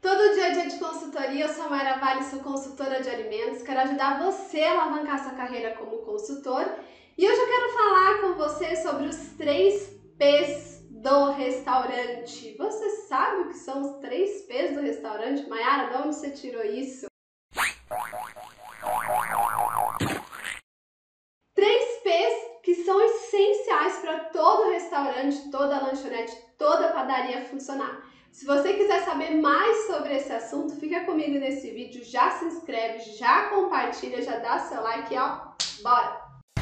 Todo dia é dia de consultoria, eu sou a Mayra Vale, sou consultora de alimentos, quero ajudar você a alavancar sua carreira como consultor e hoje eu quero falar com você sobre os 3 P's do restaurante. Você sabe o que são os 3 P's do restaurante? Mayara, de onde você tirou isso? 3 P's que são essenciais para todo restaurante, toda lanchonete, toda padaria funcionar. Se você quiser saber mais sobre esse assunto, fica comigo nesse vídeo, já se inscreve, já compartilha, já dá seu like, ó, bora!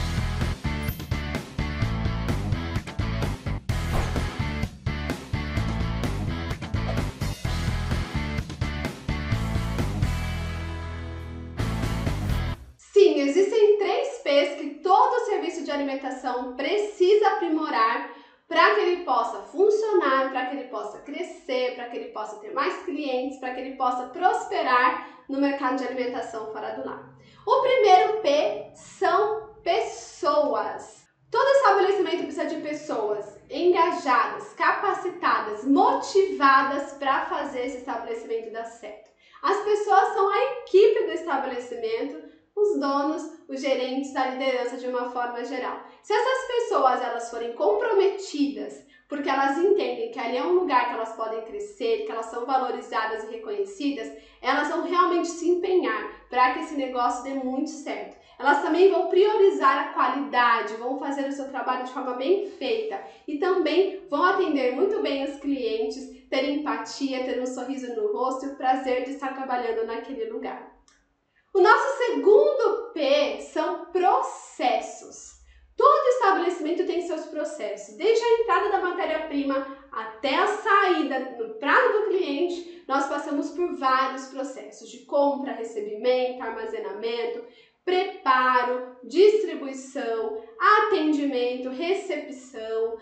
Sim, existem 3 P's que todo serviço de alimentação precisa aprimorar para que ele possa funcionar, para que ele possa crescer, para que ele possa ter mais clientes, para que ele possa prosperar no mercado de alimentação fora do lar. O primeiro P são pessoas. Todo estabelecimento precisa de pessoas engajadas, capacitadas, motivadas para fazer esse estabelecimento dar certo. As pessoas são a equipe do estabelecimento, os donos, os gerentes, a liderança de uma forma geral. Se essas pessoas elas forem comprometidas, porque elas entendem que ali é um lugar que elas podem crescer, que elas são valorizadas e reconhecidas, elas vão realmente se empenhar para que esse negócio dê muito certo. Elas também vão priorizar a qualidade, vão fazer o seu trabalho de forma bem feita e também vão atender muito bem os clientes, ter empatia, ter um sorriso no rosto e o prazer de estar trabalhando naquele lugar. O nosso segundo P são processos. Todo estabelecimento tem seus processos, desde a entrada da matéria-prima até a saída no prato do cliente, nós passamos por vários processos de compra, recebimento, armazenamento, preparo, distribuição, atendimento, recepção,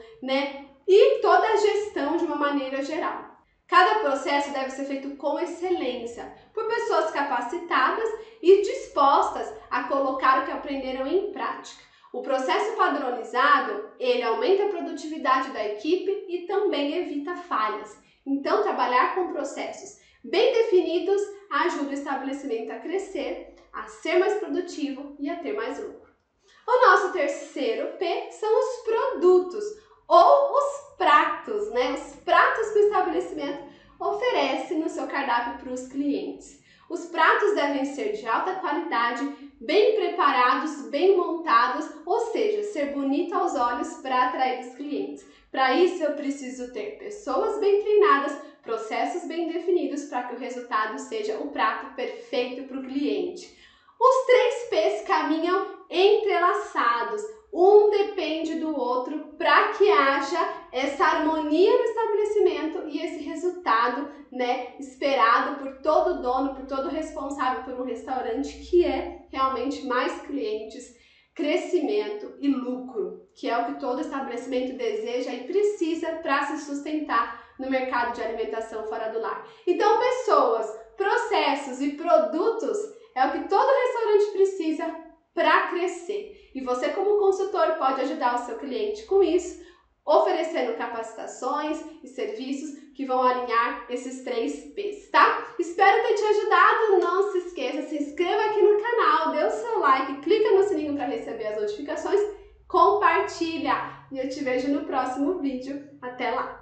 e toda a gestão de uma maneira geral. Cada processo deve ser feito com excelência, por pessoas capacitadas e dispostas a colocar o que aprenderam em prática. O processo padronizado, ele aumenta a produtividade da equipe e também evita falhas. Então, trabalhar com processos bem definidos ajuda o estabelecimento a crescer, a ser mais produtivo e a ter mais lucro. O nosso terceiro P são os produtos ou os pratos, Os pratos que o estabelecimento oferece no seu cardápio para os clientes. Os pratos devem ser de alta qualidade, bem preparados, bem montados, ou seja, ser bonito aos olhos para atrair os clientes. Para isso eu preciso ter pessoas bem treinadas, processos bem definidos para que o resultado seja o prato perfeito para o cliente. Os 3 P's caminham entrelaçados, um depende do outro para que haja essa harmonia no estabelecimento e esse resultado, esperado por todo dono, por todo responsável por um restaurante, que é realmente mais clientes, crescimento e lucro, que é o que todo estabelecimento deseja e precisa para se sustentar no mercado de alimentação fora do lar. Então, pessoas, processos e produtos é o que todo restaurante precisa para crescer. E você, como consultor, pode ajudar o seu cliente com isso, oferecendo capacitações e serviços que vão alinhar esses 3 P's, tá? Espero ter te ajudado. Não se esqueça, se inscreva aqui no canal, dê o seu like, clica no sininho para receber as notificações, compartilha. E eu te vejo no próximo vídeo. Até lá!